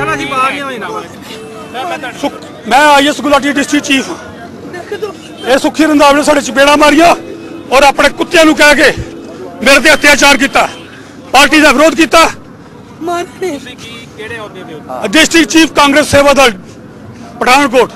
मैं IS Gulati district chief ये सुखी रंधावा ने साडे चपेड़ा मारिया और अपने कुत्तियां नूं कह के मेरे ते अत्याचार किया, पार्टी का विरोध किया। डिस्ट्रिक्ट चीफ कांग्रेस सेवा दल पठानकोट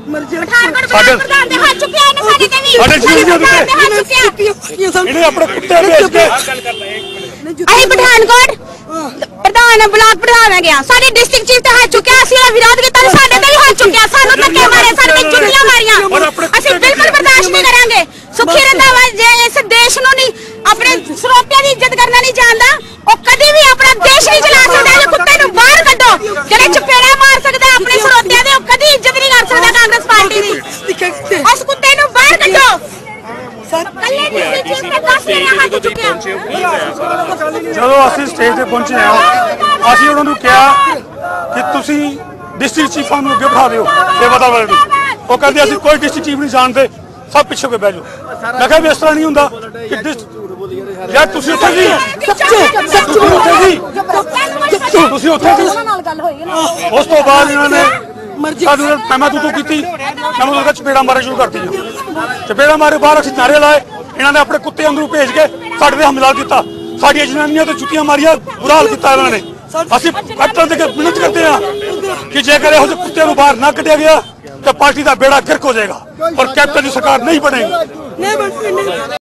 पठानकोट प्रधान ब्लॉक प्रधान है गया सारे डिस्ट्रिक्ट चीफ हाथ चुकिया विरोध किया साडे ते भी हाथ चुकिया सानू धक्के मारे सानू जुटियां मारियां असि बिल्कुल बर्दाश्त नहीं करेंगे। सुखी रंधावा जे इस देश नु नहीं अपने स्रोतियां दी इज्जत करना नहीं जानदा ओ कदी भी अपना देश नहीं चला सकदा। जे कुत्ते नु बाहर कड्डो जेड़े चपेड़ा मार सकदा अपने स्रोतियां दे ओ कदी इज्जत नहीं कर सकदा कांग्रेस पार्टी दी। उस कुत्ते नु बाहर कड्डो जो असीं स्टेज ते पहुंचे हैं असीं उन्हां नूं कहा कि तुसीं डिस्ट्रिक्ट चीफां नूं अगे बिठा दिओ सेवादार वाले नूं। वो कहंदे असीं कोई डिस्ट्रिक्ट चीफ नहीं जानते, सब पिछे कोई बह जाओ। मैं कहा भी इस तरह नहीं हुंदा कि यार तुसीं उत्थे जी तुसीं उत्थे जी। उस तो बाद इन्होंने मैं तू की मैं चपेड़ा मारे शुरू कर दी। चपेड़ा मारे बाहर असीं नारे लाए, इन्होंने अपने कुत्ते अंदरों भेज के साडे ते हमला किया, साडियां जनानियां ते जुत्तियां मारियां, बुरा हाल किया इन्होंने। असीं कैप्टन ते विनती करते हैं कि जेकर इहो जिहे कुत्ते नूं बाहर ना कढ़िया गया तो पार्टी का बेड़ा गर्क हो जाएगा और कैप्टन की सरकार नहीं बनेगी।